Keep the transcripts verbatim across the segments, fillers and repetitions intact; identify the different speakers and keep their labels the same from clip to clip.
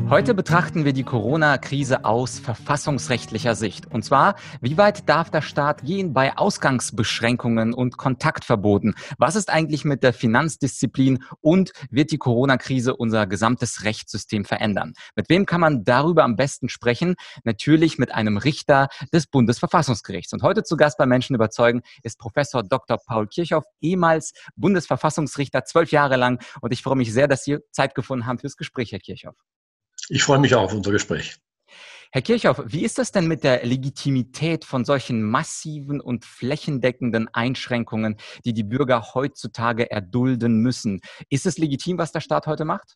Speaker 1: Heute betrachten wir die Corona-Krise aus verfassungsrechtlicher Sicht. Und zwar, wie weit darf der Staat gehen bei Ausgangsbeschränkungen und Kontaktverboten? Was ist eigentlich mit der Finanzdisziplin und wird die Corona-Krise unser gesamtes Rechtssystem verändern? Mit wem kann man darüber am besten sprechen? Natürlich mit einem Richter des Bundesverfassungsgerichts. Und heute zu Gast bei Menschen überzeugen ist Professor Doktor Paul Kirchhoff, ehemals Bundesverfassungsrichter, zwölf Jahre lang. Und ich freue mich sehr, dass Sie Zeit gefunden haben fürs Gespräch, Herr Kirchhoff.
Speaker 2: Ich freue mich auch auf unser Gespräch.
Speaker 1: Herr Kirchhoff, wie ist das denn mit der Legitimität von solchen massiven und flächendeckenden Einschränkungen, die die Bürger heutzutage erdulden müssen? Ist es legitim, was der Staat heute macht?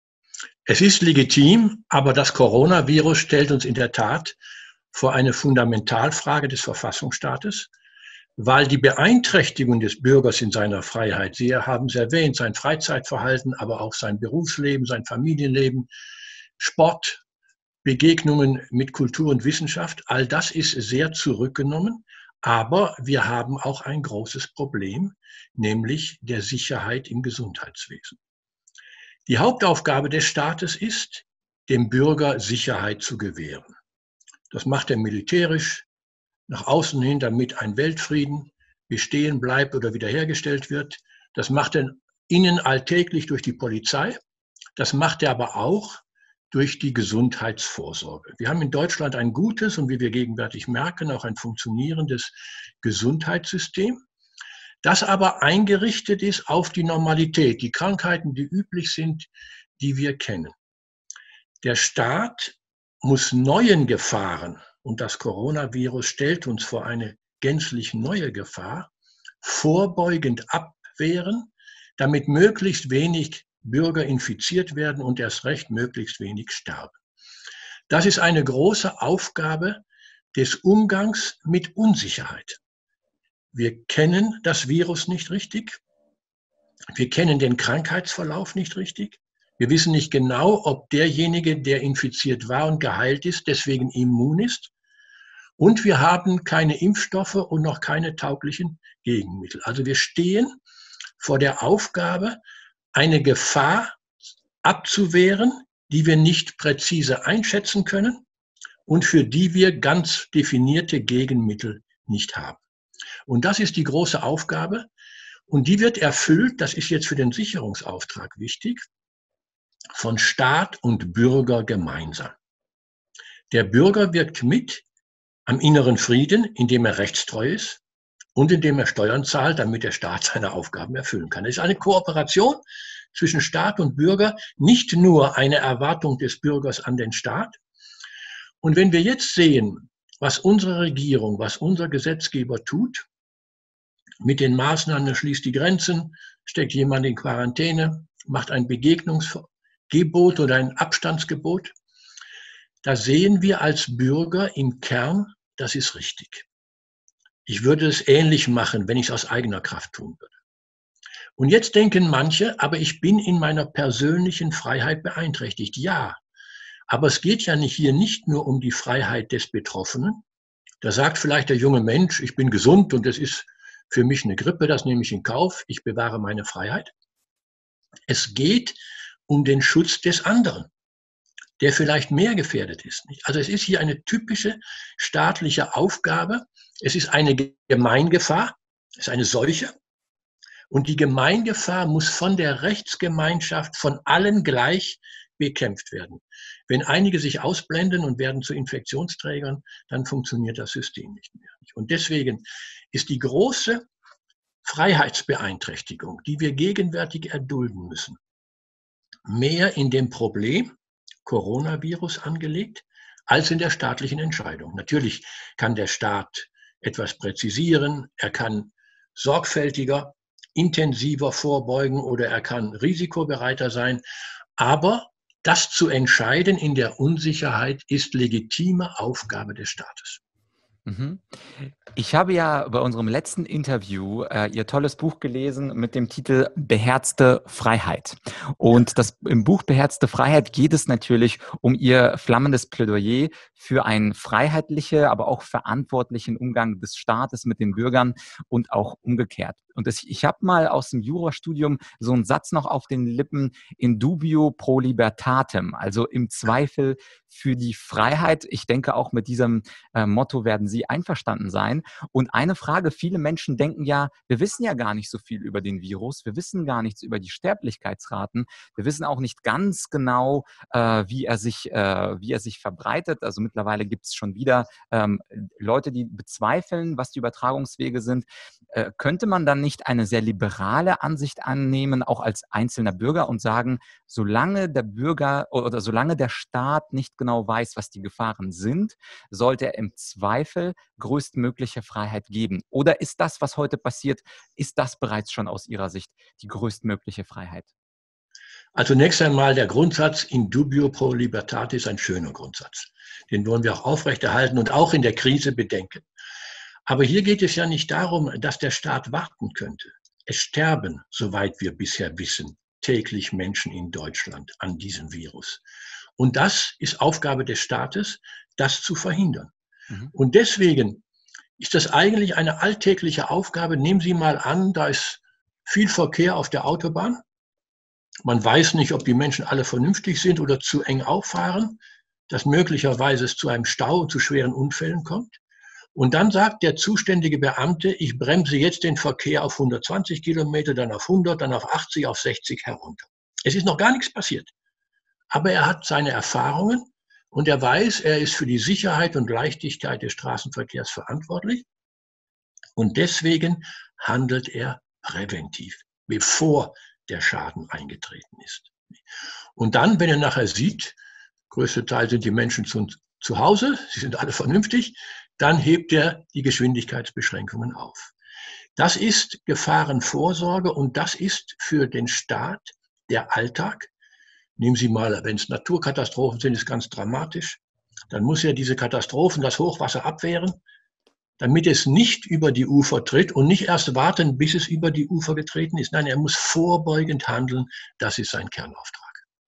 Speaker 2: Es ist legitim, aber das Coronavirus stellt uns in der Tat vor eine Fundamentalfrage des Verfassungsstaates, weil die Beeinträchtigung des Bürgers in seiner Freiheit, Sie haben es erwähnt, sein Freizeitverhalten, aber auch sein Berufsleben, sein Familienleben, Sport, Begegnungen mit Kultur und Wissenschaft, all das ist sehr zurückgenommen. Aber wir haben auch ein großes Problem, nämlich der Sicherheit im Gesundheitswesen. Die Hauptaufgabe des Staates ist, dem Bürger Sicherheit zu gewähren. Das macht er militärisch, nach außen hin, damit ein Weltfrieden bestehen bleibt oder wiederhergestellt wird. Das macht er innen alltäglich durch die Polizei. Das macht er aber auch durch die Gesundheitsvorsorge. Wir haben in Deutschland ein gutes und wie wir gegenwärtig merken, auch ein funktionierendes Gesundheitssystem, das aber eingerichtet ist auf die Normalität, die Krankheiten, die üblich sind, die wir kennen. Der Staat muss neuen Gefahren, und das Coronavirus stellt uns vor eine gänzlich neue Gefahr, vorbeugend abwehren, damit möglichst wenig Bürger infiziert werden und erst recht möglichst wenig sterben. Das ist eine große Aufgabe des Umgangs mit Unsicherheit. Wir kennen das Virus nicht richtig. Wir kennen den Krankheitsverlauf nicht richtig. Wir wissen nicht genau, ob derjenige, der infiziert war und geheilt ist, deswegen immun ist. Und wir haben keine Impfstoffe und noch keine tauglichen Gegenmittel. Also wir stehen vor der Aufgabe, eine Gefahr abzuwehren, die wir nicht präzise einschätzen können und für die wir ganz definierte Gegenmittel nicht haben. Und das ist die große Aufgabe und die wird erfüllt, das ist jetzt für den Sicherungsauftrag wichtig, von Staat und Bürger gemeinsam. Der Bürger wirkt mit am inneren Frieden, indem er rechtstreu ist und indem er Steuern zahlt, damit der Staat seine Aufgaben erfüllen kann. Es ist eine Kooperation zwischen Staat und Bürger, nicht nur eine Erwartung des Bürgers an den Staat. Und wenn wir jetzt sehen, was unsere Regierung, was unser Gesetzgeber tut, mit den Maßnahmen, schließt die Grenzen, steckt jemand in Quarantäne, macht ein Begegnungsgebot oder ein Abstandsgebot, da sehen wir als Bürger im Kern, das ist richtig. Ich würde es ähnlich machen, wenn ich es aus eigener Kraft tun würde. Und jetzt denken manche, aber ich bin in meiner persönlichen Freiheit beeinträchtigt. Ja, aber es geht ja nicht hier nicht nur um die Freiheit des Betroffenen. Da sagt vielleicht der junge Mensch, ich bin gesund und es ist für mich eine Grippe, das nehme ich in Kauf, ich bewahre meine Freiheit. Es geht um den Schutz des anderen, der vielleicht mehr gefährdet ist. Also es ist hier eine typische staatliche Aufgabe. Es ist eine Gemeingefahr, es ist eine Seuche. Und die Gemeingefahr muss von der Rechtsgemeinschaft, von allen gleich bekämpft werden. Wenn einige sich ausblenden und werden zu Infektionsträgern, dann funktioniert das System nicht mehr. Und deswegen ist die große Freiheitsbeeinträchtigung, die wir gegenwärtig erdulden müssen, mehr in dem Problem Coronavirus angelegt, als in der staatlichen Entscheidung. Natürlich kann der Staat etwas präzisieren, er kann sorgfältiger, intensiver vorbeugen oder er kann risikobereiter sein. Aber das zu entscheiden in der Unsicherheit ist legitime Aufgabe des Staates.
Speaker 1: Mhm. Ich habe ja bei unserem letzten Interview äh, Ihr tolles Buch gelesen mit dem Titel Beherzte Freiheit. Und das, im Buch Beherzte Freiheit geht es natürlich um Ihr flammendes Plädoyer für einen freiheitlichen, aber auch verantwortlichen Umgang des Staates mit den Bürgern und auch umgekehrt. Und das, ich habe mal aus dem Jurastudium so einen Satz noch auf den Lippen: in dubio pro libertatem, also im Zweifel für die Freiheit. Ich denke, auch mit diesem äh, Motto werden Sie einverstanden sein. Und eine Frage: Viele Menschen denken ja, wir wissen ja gar nicht so viel über den Virus, wir wissen gar nichts über die Sterblichkeitsraten, wir wissen auch nicht ganz genau, äh, wie er sich, äh, wie er sich verbreitet. Also mittlerweile gibt es schon wieder ähm, Leute, die bezweifeln, was die Übertragungswege sind. Äh, könnte man dann nicht eine sehr liberale Ansicht annehmen, auch als einzelner Bürger, und sagen, solange der Bürger oder solange der Staat nicht genau weiß, was die Gefahren sind, sollte er im Zweifel größtmögliche Freiheit geben? Oder ist das, was heute passiert, ist das bereits schon aus Ihrer Sicht die größtmögliche Freiheit?
Speaker 2: Also zunächst einmal der Grundsatz in dubio pro libertatis ist ein schöner Grundsatz. Den wollen wir auch aufrechterhalten und auch in der Krise bedenken. Aber hier geht es ja nicht darum, dass der Staat warten könnte. Es sterben, soweit wir bisher wissen, täglich Menschen in Deutschland an diesem Virus. Und das ist Aufgabe des Staates, das zu verhindern. Mhm. Und deswegen ist das eigentlich eine alltägliche Aufgabe. Nehmen Sie mal an, da ist viel Verkehr auf der Autobahn. Man weiß nicht, ob die Menschen alle vernünftig sind oder zu eng auffahren, dass möglicherweise es zu einem Stau und zu schweren Unfällen kommt. Und dann sagt der zuständige Beamte, ich bremse jetzt den Verkehr auf hundertzwanzig Kilometer, dann auf hundert, dann auf achtzig, auf sechzig herunter. Es ist noch gar nichts passiert. Aber er hat seine Erfahrungen und er weiß, er ist für die Sicherheit und Leichtigkeit des Straßenverkehrs verantwortlich. Und deswegen handelt er präventiv, bevor der Schaden eingetreten ist. Und dann, wenn er nachher sieht, größte Teil sind die Menschen zu, zu Hause, sie sind alle vernünftig, dann hebt er die Geschwindigkeitsbeschränkungen auf. Das ist Gefahrenvorsorge und das ist für den Staat der Alltag. Nehmen Sie mal, wenn es Naturkatastrophen sind, ist ganz dramatisch. Dann muss er diese Katastrophen, das Hochwasser abwehren, damit es nicht über die Ufer tritt und nicht erst warten, bis es über die Ufer getreten ist. Nein, er muss vorbeugend handeln. Das ist sein Kernauftrag.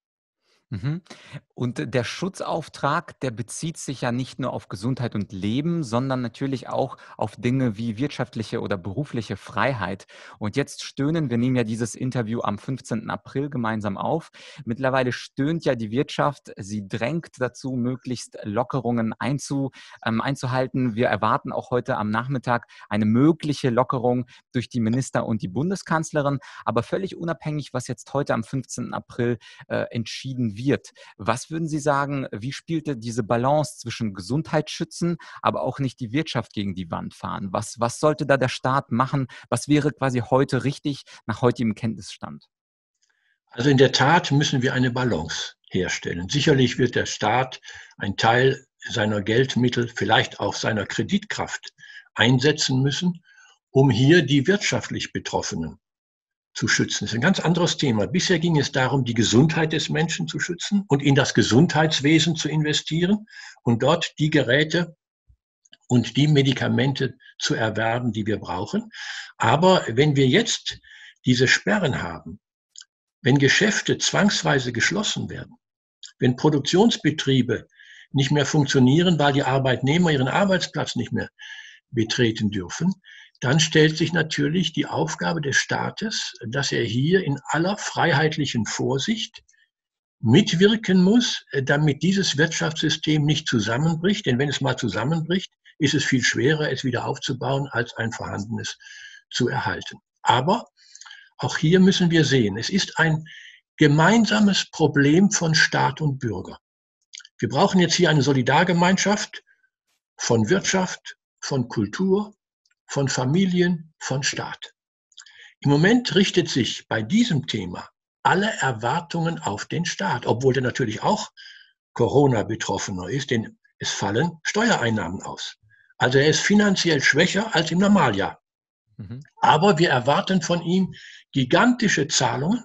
Speaker 1: Mhm. Und der Schutzauftrag, der bezieht sich ja nicht nur auf Gesundheit und Leben, sondern natürlich auch auf Dinge wie wirtschaftliche oder berufliche Freiheit. Und jetzt stöhnen, wir nehmen ja dieses Interview am fünfzehnten April gemeinsam auf. Mittlerweile stöhnt ja die Wirtschaft, sie drängt dazu, möglichst Lockerungen einzu, ähm, einzuhalten. Wir erwarten auch heute am Nachmittag eine mögliche Lockerung durch die Minister und die Bundeskanzlerin. Aber völlig unabhängig, was jetzt heute am fünfzehnten April äh, entschieden wird. Wird. Was würden Sie sagen, wie spielte diese Balance zwischen Gesundheit schützen, aber auch nicht die Wirtschaft gegen die Wand fahren? Was, was sollte da der Staat machen? Was wäre quasi heute richtig nach heutigem Kenntnisstand?
Speaker 2: Also in der Tat müssen wir eine Balance herstellen. Sicherlich wird der Staat einen Teil seiner Geldmittel, vielleicht auch seiner Kreditkraft einsetzen müssen, um hier die wirtschaftlich Betroffenen zu schützen. Das ist ein ganz anderes Thema. Bisher ging es darum, die Gesundheit des Menschen zu schützen und in das Gesundheitswesen zu investieren und dort die Geräte und die Medikamente zu erwerben, die wir brauchen. Aber wenn wir jetzt diese Sperren haben, wenn Geschäfte zwangsweise geschlossen werden, wenn Produktionsbetriebe nicht mehr funktionieren, weil die Arbeitnehmer ihren Arbeitsplatz nicht mehr betreten dürfen, dann stellt sich natürlich die Aufgabe des Staates, dass er hier in aller freiheitlichen Vorsicht mitwirken muss, damit dieses Wirtschaftssystem nicht zusammenbricht. Denn wenn es mal zusammenbricht, ist es viel schwerer, es wieder aufzubauen, als ein vorhandenes zu erhalten. Aber auch hier müssen wir sehen, es ist ein gemeinsames Problem von Staat und Bürger. Wir brauchen jetzt hier eine Solidargemeinschaft von Wirtschaft, von Kultur, von Familien, von Staat. Im Moment richtet sich bei diesem Thema alle Erwartungen auf den Staat, obwohl der natürlich auch Corona-Betroffener ist, denn es fallen Steuereinnahmen aus. Also er ist finanziell schwächer als im Normaljahr. Mhm. Aber wir erwarten von ihm gigantische Zahlungen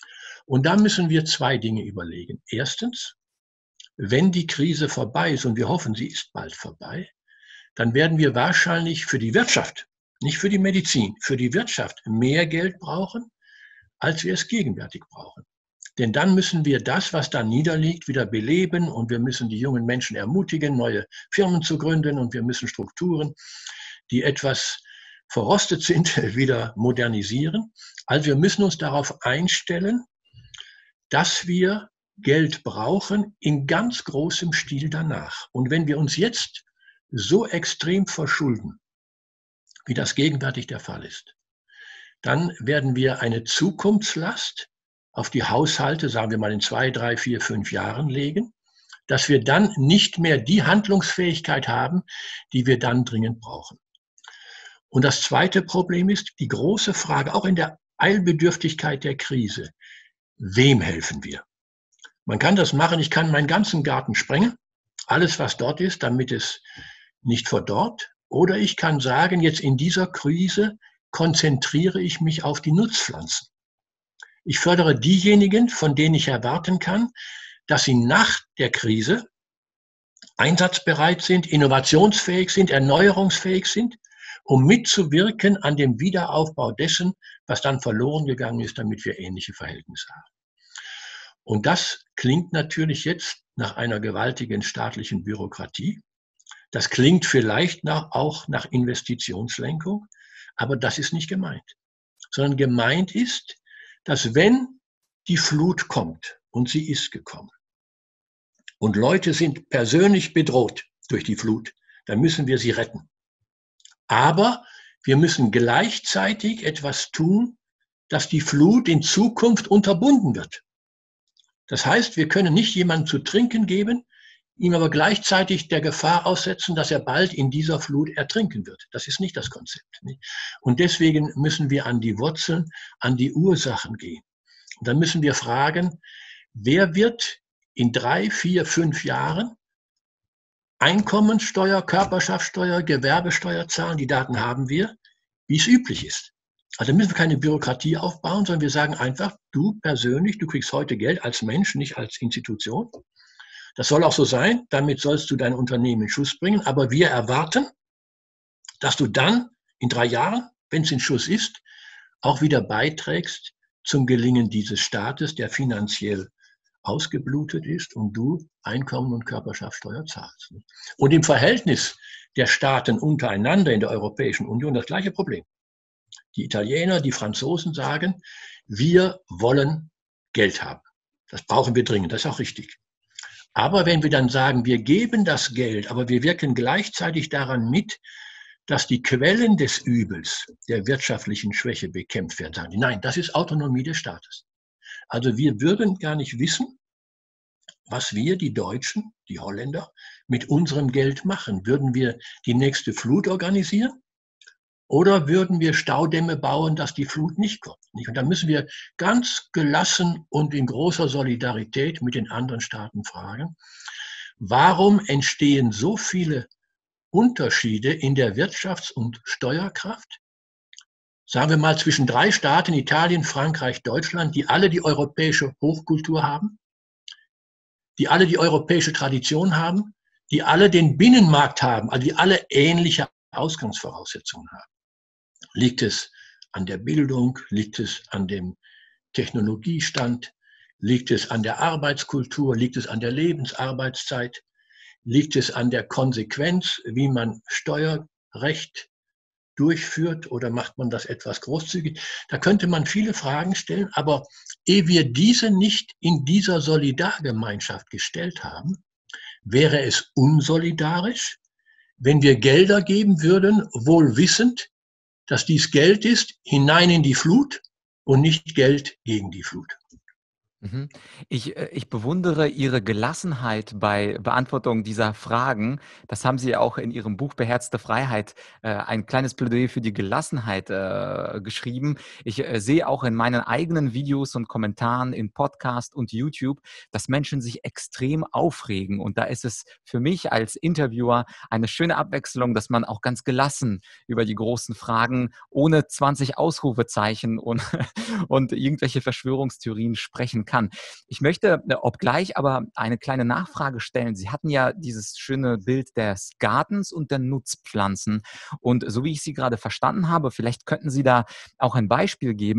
Speaker 2: und da müssen wir zwei Dinge überlegen. Erstens, wenn die Krise vorbei ist, und wir hoffen, sie ist bald vorbei, dann werden wir wahrscheinlich für die Wirtschaft, nicht für die Medizin, für die Wirtschaft mehr Geld brauchen, als wir es gegenwärtig brauchen. Denn dann müssen wir das, was da niederliegt, wieder beleben und wir müssen die jungen Menschen ermutigen, neue Firmen zu gründen und wir müssen Strukturen, die etwas verrostet sind, wieder modernisieren. Also wir müssen uns darauf einstellen, dass wir Geld brauchen in ganz großem Stil danach. Und wenn wir uns jetzt so extrem verschulden, wie das gegenwärtig der Fall ist, dann werden wir eine Zukunftslast auf die Haushalte, sagen wir mal in zwei, drei, vier, fünf Jahren legen, dass wir dann nicht mehr die Handlungsfähigkeit haben, die wir dann dringend brauchen. Und das zweite Problem ist die große Frage, auch in der Eilbedürftigkeit der Krise, wem helfen wir? Man kann das machen, ich kann meinen ganzen Garten sprengen, alles was dort ist, damit es nicht verdorrt. Oder ich kann sagen, jetzt in dieser Krise konzentriere ich mich auf die Nutzpflanzen. Ich fördere diejenigen, von denen ich erwarten kann, dass sie nach der Krise einsatzbereit sind, innovationsfähig sind, erneuerungsfähig sind, um mitzuwirken an dem Wiederaufbau dessen, was dann verloren gegangen ist, damit wir ähnliche Verhältnisse haben. Und das klingt natürlich jetzt nach einer gewaltigen staatlichen Bürokratie. Das klingt vielleicht nach, auch nach Investitionslenkung, aber das ist nicht gemeint. Sondern gemeint ist, dass wenn die Flut kommt, und sie ist gekommen, und Leute sind persönlich bedroht durch die Flut, dann müssen wir sie retten. Aber wir müssen gleichzeitig etwas tun, dass die Flut in Zukunft unterbunden wird. Das heißt, wir können nicht jemandem zu trinken geben, ihm aber gleichzeitig der Gefahr aussetzen, dass er bald in dieser Flut ertrinken wird. Das ist nicht das Konzept. Und deswegen müssen wir an die Wurzeln, an die Ursachen gehen. Und dann müssen wir fragen, wer wird in drei, vier, fünf Jahren Einkommensteuer, Körperschaftssteuer, Gewerbesteuer zahlen? Die Daten haben wir, wie es üblich ist. Also müssen wir keine Bürokratie aufbauen, sondern wir sagen einfach, du persönlich, du kriegst heute Geld als Mensch, nicht als Institution. Das soll auch so sein, damit sollst du dein Unternehmen in Schuss bringen. Aber wir erwarten, dass du dann in drei Jahren, wenn es in Schuss ist, auch wieder beiträgst zum Gelingen dieses Staates, der finanziell ausgeblutet ist und du Einkommen- und Körperschaftssteuer zahlst. Und im Verhältnis der Staaten untereinander in der Europäischen Union das gleiche Problem. Die Italiener, die Franzosen sagen, wir wollen Geld haben. Das brauchen wir dringend, das ist auch richtig. Aber wenn wir dann sagen, wir geben das Geld, aber wir wirken gleichzeitig daran mit, dass die Quellen des Übels, der wirtschaftlichen Schwäche bekämpft werden, sagen die, nein, das ist Autonomie des Staates. Also wir würden gar nicht wissen, was wir, die Deutschen, die Holländer, mit unserem Geld machen. Würden wir die nächste Flut organisieren? Oder würden wir Staudämme bauen, dass die Flut nicht kommt? Und dann müssen wir ganz gelassen und in großer Solidarität mit den anderen Staaten fragen, warum entstehen so viele Unterschiede in der Wirtschafts- und Steuerkraft? Sagen wir mal zwischen drei Staaten, Italien, Frankreich, Deutschland, die alle die europäische Hochkultur haben, die alle die europäische Tradition haben, die alle den Binnenmarkt haben, also die alle ähnliche Ausgangsvoraussetzungen haben. Liegt es an der Bildung? Liegt es an dem Technologiestand? Liegt es an der Arbeitskultur? Liegt es an der Lebensarbeitszeit? Liegt es an der Konsequenz, wie man Steuerrecht durchführt, oder macht man das etwas großzügig? Da könnte man viele Fragen stellen, aber ehe wir diese nicht in dieser Solidargemeinschaft gestellt haben, wäre es unsolidarisch, wenn wir Gelder geben würden, wohl wissend, dass dies Geld ist, hinein in die Flut und nicht Geld gegen die Flut.
Speaker 1: Mhm. Ich, äh, ich bewundere Ihre Gelassenheit bei Beantwortung dieser Fragen. Das haben Sie ja auch in Ihrem Buch Beherzte Freiheit, äh, ein kleines Plädoyer für die Gelassenheit äh, geschrieben. Ich äh, sehe auch in meinen eigenen Videos und Kommentaren in Podcast und YouTube, dass Menschen sich extrem aufregen. Und da ist es für mich als Interviewer eine schöne Abwechslung, dass man auch ganz gelassen über die großen Fragen ohne zwanzig Ausrufezeichen und, und irgendwelche Verschwörungstheorien sprechen kann. Kann. Ich möchte, obgleich aber eine kleine Nachfrage stellen. Sie hatten ja dieses schöne Bild des Gartens und der Nutzpflanzen. Und so wie ich Sie gerade verstanden habe, vielleicht könnten Sie da auch ein Beispiel geben.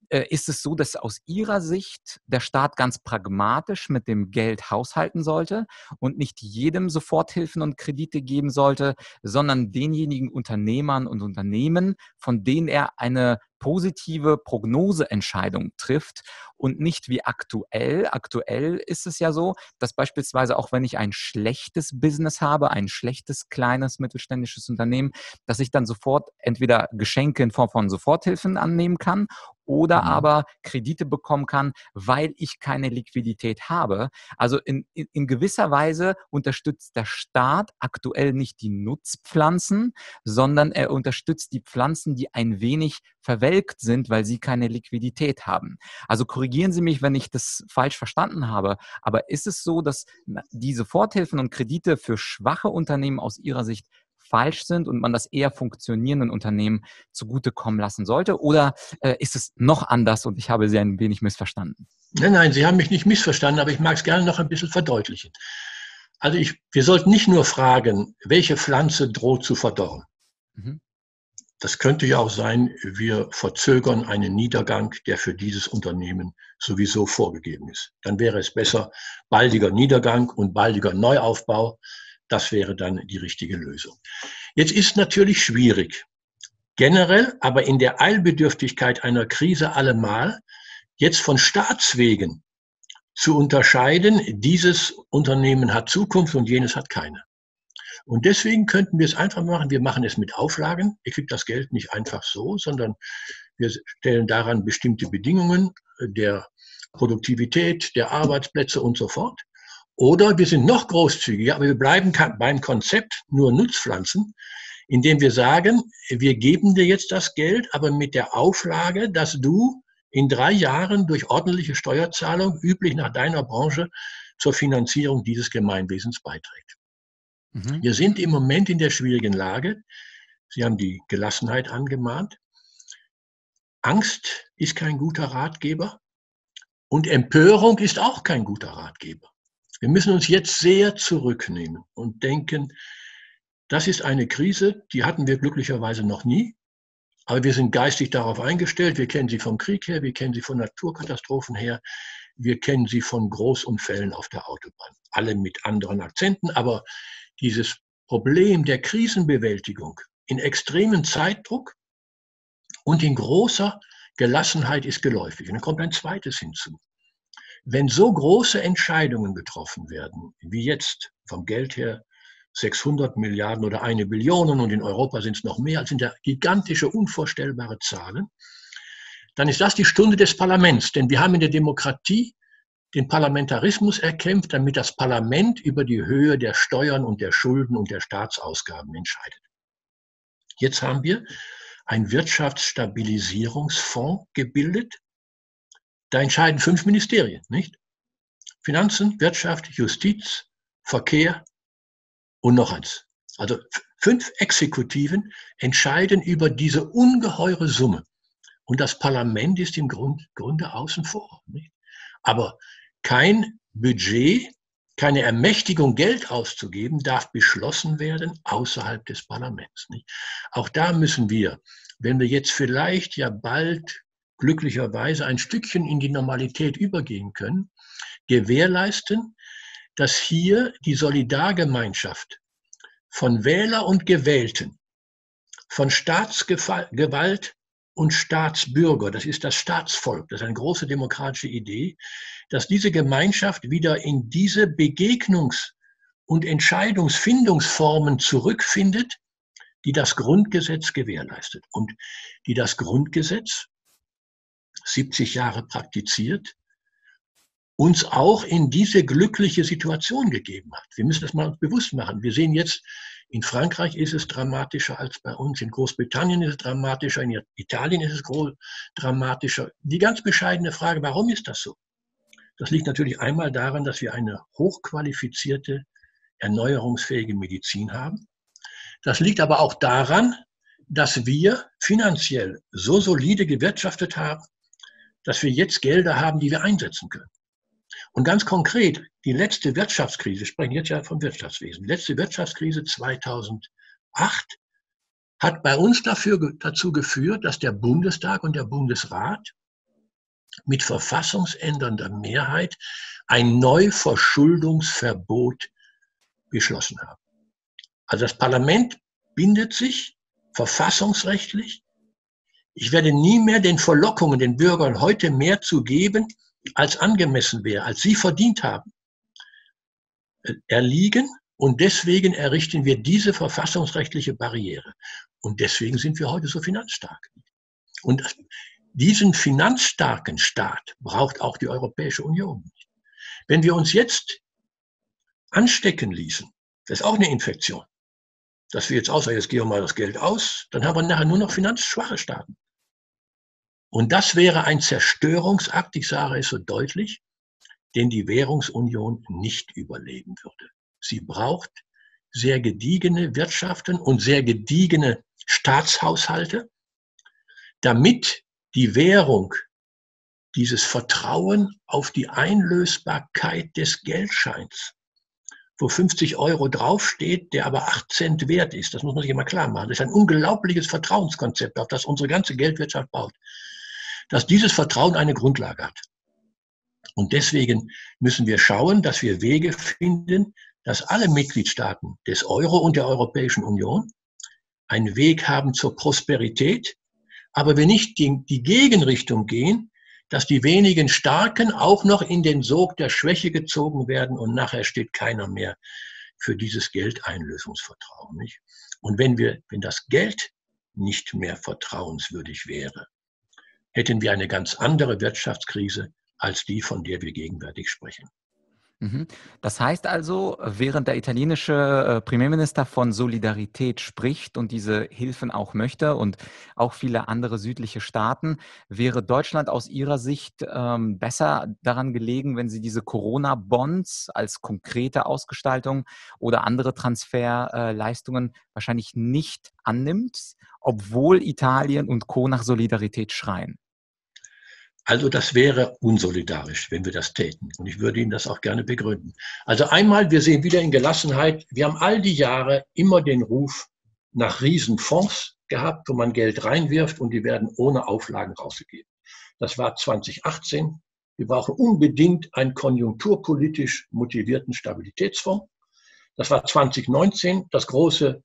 Speaker 1: Äh, ist es so, dass aus Ihrer Sicht der Staat ganz pragmatisch mit dem Geld haushalten sollte und nicht jedem Soforthilfen und Kredite geben sollte, sondern denjenigen Unternehmern und Unternehmen, von denen er eine positive Prognoseentscheidung trifft und nicht wie aktuell. Aktuell ist es ja so, dass beispielsweise auch wenn ich ein schlechtes Business habe, ein schlechtes kleines mittelständisches Unternehmen, dass ich dann sofort entweder Geschenke in Form von Soforthilfen annehmen kann oder
Speaker 2: Mhm.
Speaker 1: aber Kredite bekommen kann, weil ich keine Liquidität habe. Also in, in, in gewisser Weise unterstützt der Staat aktuell nicht die Nutzpflanzen, sondern er unterstützt die Pflanzen, die ein wenig verwelkt sind, weil sie keine Liquidität haben. Also korrigieren Sie mich, wenn ich das falsch verstanden habe, aber ist es so, dass diese Soforthilfen und Kredite für schwache Unternehmen aus Ihrer Sicht falsch sind und man das eher funktionierenden Unternehmen zugutekommen lassen sollte? Oder äh, ist es noch anders und ich habe Sie ein wenig missverstanden?
Speaker 2: Nein, nein, Sie haben mich nicht missverstanden, aber ich mag es gerne noch ein bisschen verdeutlichen. Also ich, wir sollten nicht nur fragen, welche Pflanze droht zu verdorren.
Speaker 1: Mhm.
Speaker 2: Das könnte ja auch sein, wir verzögern einen Niedergang, der für dieses Unternehmen sowieso vorgegeben ist. Dann wäre es besser, baldiger Niedergang und baldiger Neuaufbau. Das wäre dann die richtige Lösung. Jetzt ist natürlich schwierig, generell, aber in der Eilbedürftigkeit einer Krise allemal, jetzt von Staatswegen zu unterscheiden, dieses Unternehmen hat Zukunft und jenes hat keine. Und deswegen könnten wir es einfach machen, wir machen es mit Auflagen. Ihr kriegt das Geld nicht einfach so, sondern wir stellen daran bestimmte Bedingungen der Produktivität, der Arbeitsplätze und so fort. Oder wir sind noch großzügiger, aber wir bleiben beim Konzept nur Nutzpflanzen, indem wir sagen, wir geben dir jetzt das Geld, aber mit der Auflage, dass du in drei Jahren durch ordentliche Steuerzahlung, üblich nach deiner Branche, zur Finanzierung dieses Gemeinwesens beiträgt.
Speaker 1: Mhm.
Speaker 2: Wir sind im Moment in der schwierigen Lage. Sie haben die Gelassenheit angemahnt. Angst ist kein guter Ratgeber und Empörung ist auch kein guter Ratgeber. Wir müssen uns jetzt sehr zurücknehmen und denken, das ist eine Krise, die hatten wir glücklicherweise noch nie. Aber wir sind geistig darauf eingestellt. Wir kennen sie vom Krieg her, wir kennen sie von Naturkatastrophen her, wir kennen sie von Großunfällen auf der Autobahn. Alle mit anderen Akzenten, aber dieses Problem der Krisenbewältigung in extremem Zeitdruck und in großer Gelassenheit ist geläufig. Und dann kommt ein zweites hinzu. Wenn so große Entscheidungen getroffen werden, wie jetzt vom Geld her sechshundert Milliarden oder eine Billion und in Europa sind es noch mehr, als sind ja gigantische, unvorstellbare Zahlen, dann ist das die Stunde des Parlaments. Denn wir haben in der Demokratie den Parlamentarismus erkämpft, damit das Parlament über die Höhe der Steuern und der Schulden und der Staatsausgaben entscheidet. Jetzt haben wir einen Wirtschaftsstabilisierungsfonds gebildet. Da entscheiden fünf Ministerien, nicht? Finanzen, Wirtschaft, Justiz, Verkehr und noch eins. Also fünf Exekutiven entscheiden über diese ungeheure Summe. Und das Parlament ist im Grund, Grunde außen vor. Nicht? Aber kein Budget, keine Ermächtigung, Geld auszugeben, darf beschlossen werden außerhalb des Parlaments. Nicht? Auch da müssen wir, wenn wir jetzt vielleicht ja bald glücklicherweise ein Stückchen in die Normalität übergehen können, gewährleisten, dass hier die Solidargemeinschaft von Wähler und Gewählten, von Staatsgewalt und Staatsbürger, das ist das Staatsvolk, das ist eine große demokratische Idee, dass diese Gemeinschaft wieder in diese Begegnungs- und Entscheidungsfindungsformen zurückfindet, die das Grundgesetz gewährleistet und die das Grundgesetz siebzig Jahre praktiziert, uns auch in diese glückliche Situation gegeben hat. Wir müssen das mal bewusst machen. Wir sehen jetzt, in Frankreich ist es dramatischer als bei uns, in Großbritannien ist es dramatischer, in Italien ist es dramatischer. Die ganz bescheidene Frage, warum ist das so? Das liegt natürlich einmal daran, dass wir eine hochqualifizierte, erneuerungsfähige Medizin haben. Das liegt aber auch daran, dass wir finanziell so solide gewirtschaftet haben, dass wir jetzt Gelder haben, die wir einsetzen können. Und ganz konkret, die letzte Wirtschaftskrise, wir sprechen jetzt ja vom Wirtschaftswesen, die letzte Wirtschaftskrise zweitausendacht hat bei uns dafür, dazu geführt, dass der Bundestag und der Bundesrat mit verfassungsändernder Mehrheit ein Neuverschuldungsverbot beschlossen haben. Also das Parlament bindet sich verfassungsrechtlich. Ich werde nie mehr den Verlockungen, den Bürgern heute mehr zu geben, als angemessen wäre, als sie verdient haben, erliegen. Und deswegen errichten wir diese verfassungsrechtliche Barriere. Und deswegen sind wir heute so finanzstark. Und diesen finanzstarken Staat braucht auch die Europäische Union. Wenn wir uns jetzt anstecken ließen, das ist auch eine Infektion, dass wir jetzt außer jetzt gehen wir mal das Geld aus, dann haben wir nachher nur noch finanzschwache Staaten. Und das wäre ein Zerstörungsakt, ich sage es so deutlich, den die Währungsunion nicht überleben würde. Sie braucht sehr gediegene Wirtschaften und sehr gediegene Staatshaushalte, damit die Währung dieses Vertrauen auf die Einlösbarkeit des Geldscheins, wo fünfzig Euro draufsteht, der aber acht Cent wert ist, das muss man sich immer klar machen. Das ist ein unglaubliches Vertrauenskonzept, auf das unsere ganze Geldwirtschaft baut, dass dieses Vertrauen eine Grundlage hat. Und deswegen müssen wir schauen, dass wir Wege finden, dass alle Mitgliedstaaten des Euro und der Europäischen Union einen Weg haben zur Prosperität, aber wir nicht die, die Gegenrichtung gehen, dass die wenigen Starken auch noch in den Sog der Schwäche gezogen werden und nachher steht keiner mehr für dieses Geldeinlösungsvertrauen, nicht? Und wenn wir, wenn das Geld nicht mehr vertrauenswürdig wäre, hätten wir eine ganz andere Wirtschaftskrise als die, von der wir gegenwärtig sprechen.
Speaker 1: Das heißt also, während der italienische Premierminister von Solidarität spricht und diese Hilfen auch möchte und auch viele andere südliche Staaten, wäre Deutschland aus Ihrer Sicht ähm, besser daran gelegen, wenn sie diese Corona-Bonds als konkrete Ausgestaltung oder andere Transferleistungen äh, wahrscheinlich nicht annimmt, obwohl Italien und Co. nach Solidarität schreien?
Speaker 2: Also das wäre unsolidarisch, wenn wir das täten. Und ich würde Ihnen das auch gerne begründen. Also einmal, wir sehen wieder in Gelassenheit, wir haben all die Jahre immer den Ruf nach Riesenfonds gehabt, wo man Geld reinwirft und die werden ohne Auflagen rausgegeben. Das war zwanzig achtzehn. Wir brauchen unbedingt einen konjunkturpolitisch motivierten Stabilitätsfonds. Das war zwanzig neunzehn das große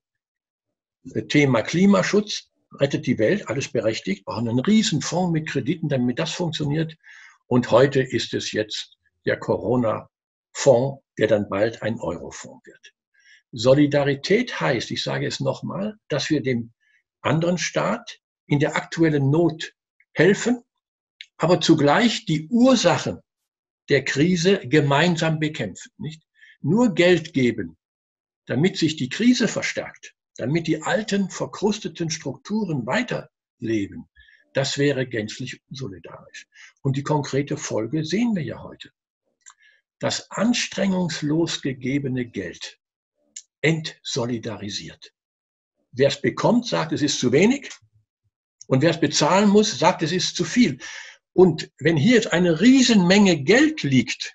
Speaker 2: Thema Klimaschutz. Rettet die Welt, alles berechtigt, brauchen einen riesen Fonds mit Krediten, damit das funktioniert. Und heute ist es jetzt der Corona-Fonds, der dann bald ein Euro-Fonds wird. Solidarität heißt, ich sage es nochmal, dass wir dem anderen Staat in der aktuellen Not helfen, aber zugleich die Ursachen der Krise gemeinsam bekämpfen. Nicht? Nur Geld geben, damit sich die Krise verstärkt, damit die alten, verkrusteten Strukturen weiterleben, das wäre gänzlich unsolidarisch. Und die konkrete Folge sehen wir ja heute. Das anstrengungslos gegebene Geld entsolidarisiert. Wer es bekommt, sagt, es ist zu wenig. Und wer es bezahlen muss, sagt, es ist zu viel. Und wenn hier jetzt eine Riesenmenge Geld liegt,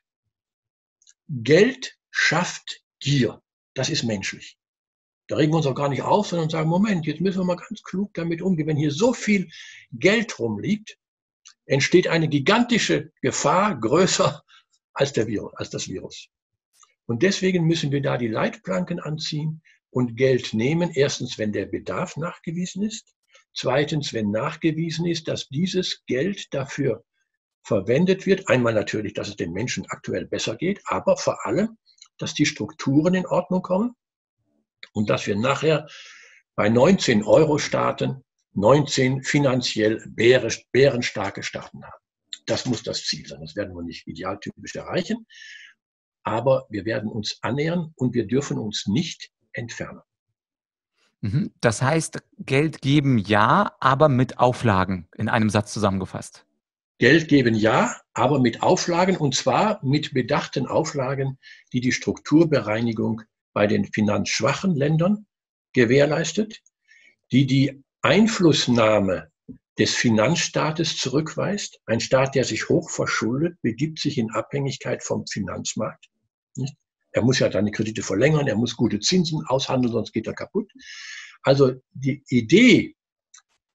Speaker 2: Geld schafft Gier. Das ist menschlich. Da regen wir uns auch gar nicht auf, sondern sagen, Moment, jetzt müssen wir mal ganz klug damit umgehen. Wenn hier so viel Geld rumliegt, entsteht eine gigantische Gefahr, größer als, der Virus, als das Virus. Und deswegen müssen wir da die Leitplanken anziehen und Geld nehmen. Erstens, wenn der Bedarf nachgewiesen ist. Zweitens, wenn nachgewiesen ist, dass dieses Geld dafür verwendet wird. Einmal natürlich, dass es den Menschen aktuell besser geht, aber vor allem, dass die Strukturen in Ordnung kommen. Und dass wir nachher bei neunzehn Euro-Staaten neunzehn finanziell bärenstarke Staaten haben. Das muss das Ziel sein. Das werden wir nicht idealtypisch erreichen, aber wir werden uns annähern und wir dürfen uns nicht entfernen.
Speaker 1: Das heißt, Geld geben ja, aber mit Auflagen, in einem Satz zusammengefasst.
Speaker 2: Geld geben ja, aber mit Auflagen, und zwar mit bedachten Auflagen, die die Strukturbereinigung bei den finanzschwachen Ländern gewährleistet, die die Einflussnahme des Finanzstaates zurückweist. Ein Staat, der sich hoch verschuldet, begibt sich in Abhängigkeit vom Finanzmarkt. Er muss ja seine Kredite verlängern, er muss gute Zinsen aushandeln, sonst geht er kaputt. Also die Idee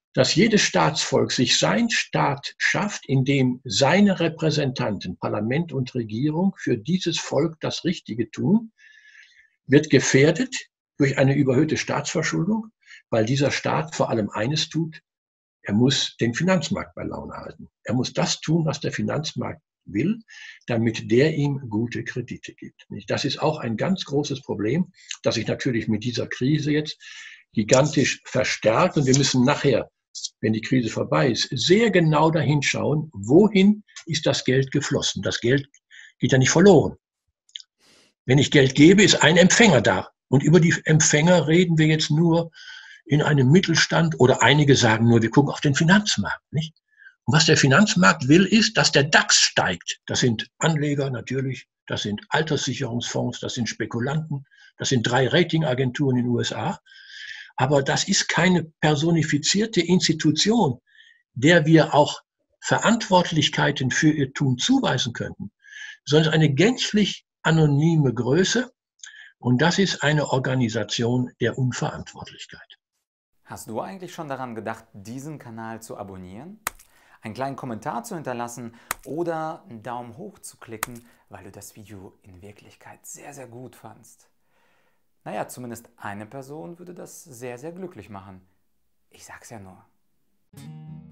Speaker 2: dass jedes Staatsvolk sich sein Staat schafft, in dem seine Repräsentanten, Parlament und Regierung für dieses Volk das Richtige tun, wird gefährdet durch eine überhöhte Staatsverschuldung, weil dieser Staat vor allem eines tut: Er muss den Finanzmarkt bei Laune halten. Er muss das tun, was der Finanzmarkt will, damit der ihm gute Kredite gibt. Das ist auch ein ganz großes Problem, das sich natürlich mit dieser Krise jetzt gigantisch verstärkt. Und wir müssen nachher, wenn die Krise vorbei ist, sehr genau dahin schauen, wohin ist das Geld geflossen. Das Geld geht ja nicht verloren. Wenn ich Geld gebe, ist ein Empfänger da. Und über die Empfänger reden wir jetzt nur in einem Mittelstand, oder einige sagen nur, wir gucken auf den Finanzmarkt, nicht? Und was der Finanzmarkt will, ist, dass der DAX steigt. Das sind Anleger natürlich, das sind Alterssicherungsfonds, das sind Spekulanten, das sind drei Ratingagenturen in den U S A. Aber das ist keine personifizierte Institution, der wir auch Verantwortlichkeiten für ihr Tun zuweisen könnten, sondern eine gänzlich anonyme Größe. Und das ist eine Organisation der Unverantwortlichkeit.
Speaker 1: Hast du eigentlich schon daran gedacht, diesen Kanal zu abonnieren? Einen kleinen Kommentar zu hinterlassen oder einen Daumen hoch zu klicken, weil du das Video in Wirklichkeit sehr, sehr gut fandst. Naja, zumindest eine Person würde das sehr, sehr glücklich machen. Ich sag's ja nur.